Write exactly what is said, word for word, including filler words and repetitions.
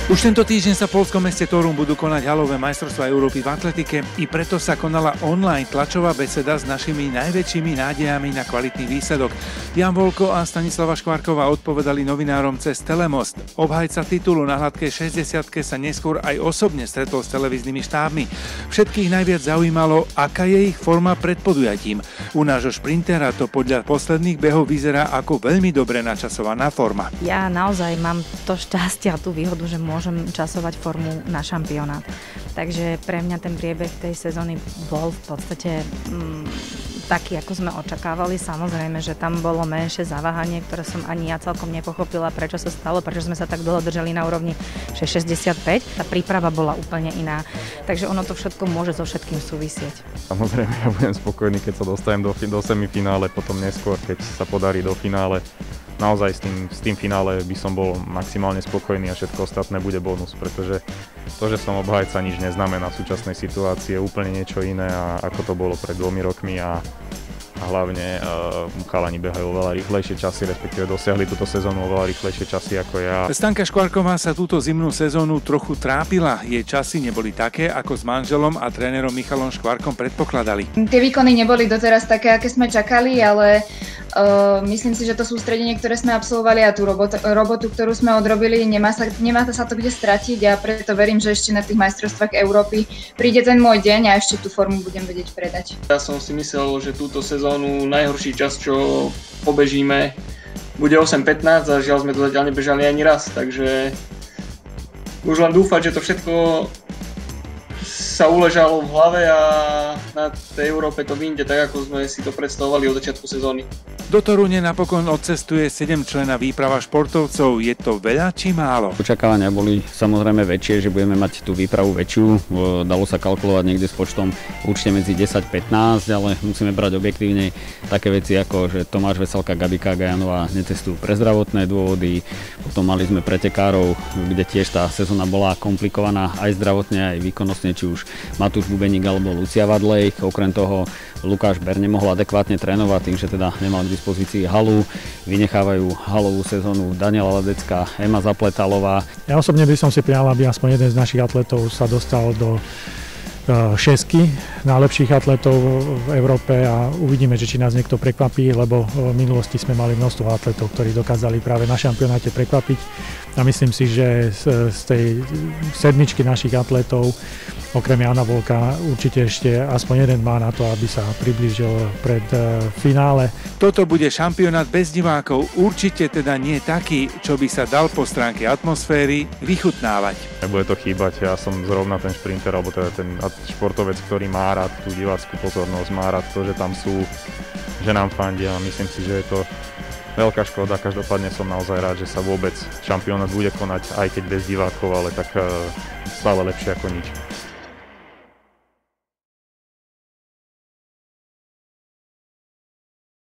Už tento týždeň sa v poľskom meste Toruń budú konať halové majstrovstvá Európy v atletike, i preto sa konala online tlačová beseda s našimi najväčšími nádejami na kvalitný výsledok. Jan Volko a Stanislava Škvárková odpovedali novinárom cez Telemost. Obhajca titulu na hladkej šesťdesiatke sa neskôr aj osobne stretol s televíznymi štábmi. Všetkých najviac zaujímalo, aká je ich forma pred podujatím. U nášho šprintera to podľa posledných behov vyzerá ako veľmi dobre načasovaná forma. Ja naozaj mám to šťastie a tú výhodu, že môžem časovať formu na šampionát. Takže pre mňa ten priebeh tej sezóny bol v podstate mm, taký, ako sme očakávali. Samozrejme, že tam bolo menšie zaváhanie, ktoré som ani ja celkom nepochopila, prečo sa stalo, prečo sme sa tak dlho držali na úrovni šesťdesiatpäť. Tá príprava bola úplne iná. Takže ono to všetko môže so všetkým súvisieť. Samozrejme, ja budem spokojný, keď sa dostanem do, do semifinále, potom neskôr, keď sa podarí do finále. Naozaj s tým, s tým finále by som bol maximálne spokojný a všetko ostatné bude bonus, pretože to, že som obhajca, nič neznamená v súčasnej situácii, je úplne niečo iné, a ako to bolo pred dvomi rokmi a, a hlavne uh, chalani behajú oveľa rýchlejšie časy, respektíve dosiahli túto sezónu oveľa rýchlejšie časy ako ja. Stanka Škvárková sa túto zimnú sezónu trochu trápila. Jej časy neboli také, ako s manželom a trénerom Michalom Škvárkom predpokladali. Tie výkony neboli doteraz také, aké sme čakali, ale Uh, myslím si, že to sústredenie, ktoré sme absolvovali, a tú robotu, robotu, ktorú sme odrobili, nemá sa, nemá sa to kde stratiť, a preto verím, že ešte na tých majstrovstvách Európy príde ten môj deň a ešte tú formu budem vedieť predať. Ja som si myslel, že túto sezónu najhorší čas, čo pobežíme, bude osem pätnásť, a žiaľ sme to zatiaľ nebežali ani raz, takže už len dúfať, že to všetko sa uležalo v hlave a na tej Európe to vyjde tak, ako sme si to predstavovali od začiatku sezóny. Do Torúne napokon odcestuje sedemčlenná výprava športovcov. Je to veľa či málo? Očakávania boli samozrejme väčšie, že budeme mať tú výpravu väčšiu. Dalo sa kalkulovať niekde s počtom určite medzi desať pätnásť, ale musíme brať objektívne také veci ako, že Tomáš Veselka, Gabika Gajanová necestujú pre zdravotné dôvody. Potom mali sme pretekárov, kde tiež tá sezóna bola komplikovaná aj zdravotne, aj výkonnostne, či už Matúš Bubeník alebo Lucia Vadlej. Okrem toho Lukáš Ber nemohol adekvátne trénovať, tým, že teda nemal k dispozícii halu. Vynechávajú halovú sezónu Daniela Ladecká, Ema Zapletalová. Ja osobne by som si prijal, aby aspoň jeden z našich atletov sa dostal do šesky najlepších atletov v Európe, a uvidíme, že či nás niekto prekvapí, lebo v minulosti sme mali množstvo atletov, ktorí dokázali práve na šampionáte prekvapiť, a myslím si, že z, z tej sedmičky našich atletov okrem Jana Volka určite ešte aspoň jeden má na to, aby sa priblížil pred finále. Toto bude šampionát bez divákov, určite teda nie taký, čo by sa dal po stránke atmosféry vychutnávať. Nebude to chýbať, ja som zrovna ten šprinter, alebo teda ten športovec, ktorý má rád tú divácku pozornosť, má rád to, že tam sú, že nám fandia. Myslím si, že je to veľká škoda. Každopádne som naozaj rád, že sa vôbec šampionát bude konať, aj keď bez divákov, ale tak stále lepšie ako nič.